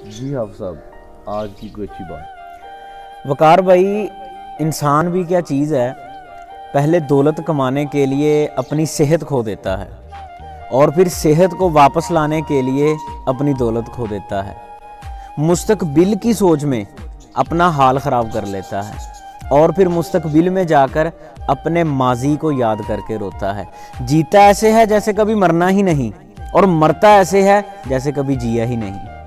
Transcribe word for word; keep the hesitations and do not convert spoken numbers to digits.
जी half साहब, आज की कोई अच्छी बात। वकार भाई, इंसान भी क्या चीज़ है, पहले दौलत कमाने के लिए अपनी सेहत खो देता है और फिर सेहत को वापस लाने के लिए अपनी दौलत खो देता है। मुस्तकबिल की सोच में अपना हाल ख़राब कर लेता है और फिर मुस्तकबिल में जाकर अपने माजी को याद करके रोता है। जीता ऐसे है जैसे कभी मरना ही नहीं और मरता ऐसे है जैसे कभी जिया ही नहीं।